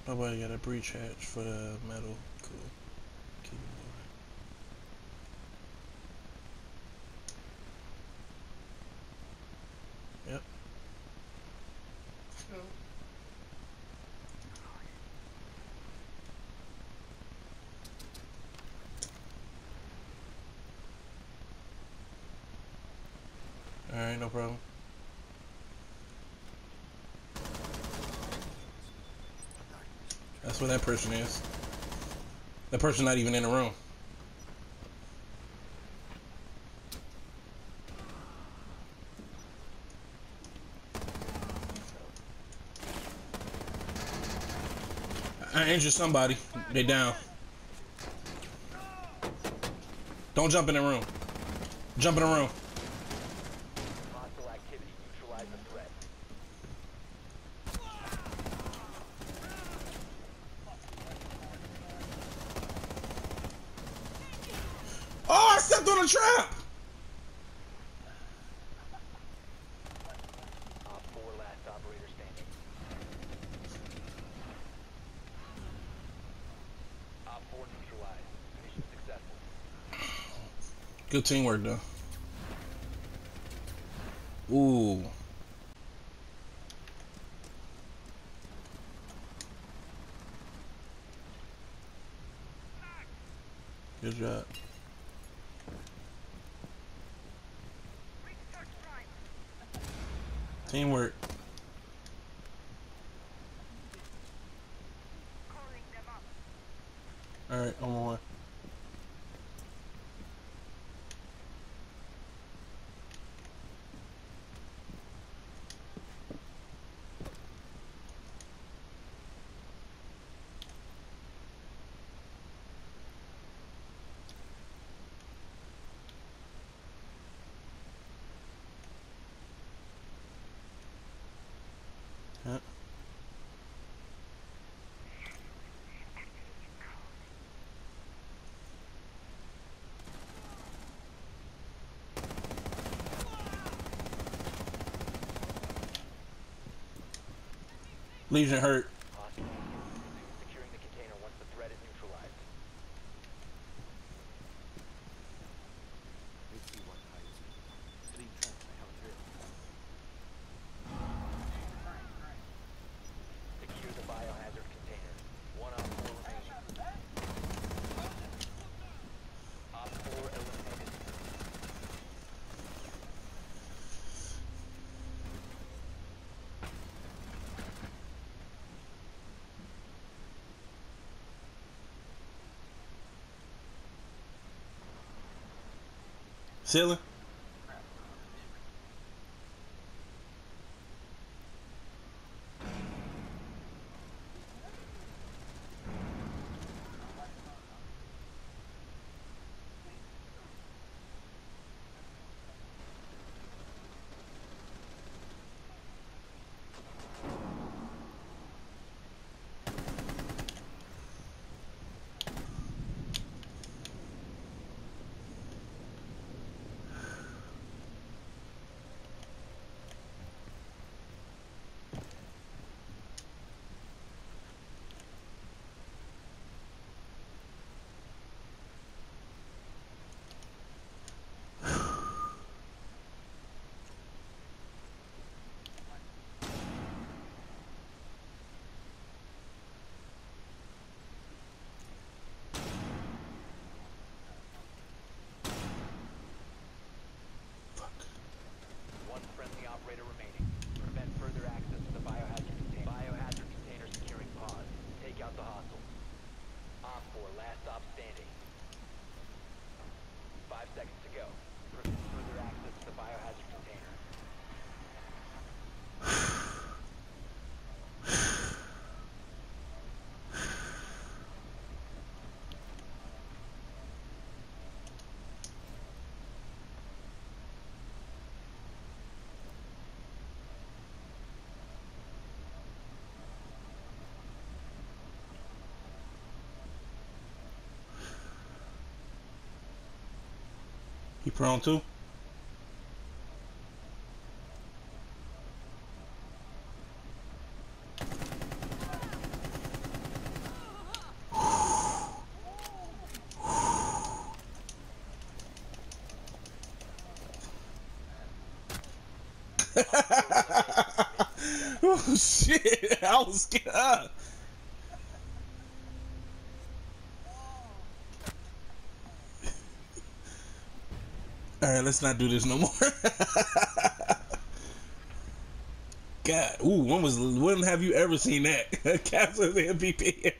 Nobody got a breach hatch for the metal. Cool. Keep it moving. Yep. Alright, no problem. That's where that person is. That person not even in the room. I injured somebody. They down. Don't jump in the room. Jump in the room. Hostile activity. Neutralize the threat. Oh, I stepped on a trap! Op 4 last operator standing. Op 4 neutralized. Mission successful. Good teamwork, though. Ooh. Good job. Teamwork. Alright, on my way. Yep. Legion hurt. Hostile. Securing the container once the threat is neutralized. Secure the biohazard container. One Op 4 remaining. Op 4 eliminated. Ceiling. One friendly operator remaining. Prevent further access to the biohazard container. Biohazard container securing pod. Take out the hostiles. Op 4 last stop standing. 5 seconds to go. Prevent further access to the biohazard container. He prone too? Oh shit! I was scared. All right, let's not do this no more. God, ooh, when have you ever seen that? Caps as the MVP.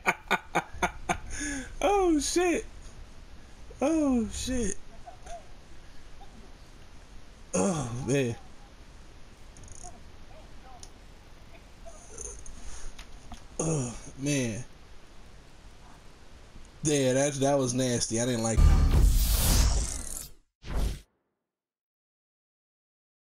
Oh shit. Oh shit. Oh man. Oh man. Yeah, that was nasty. I didn't like that.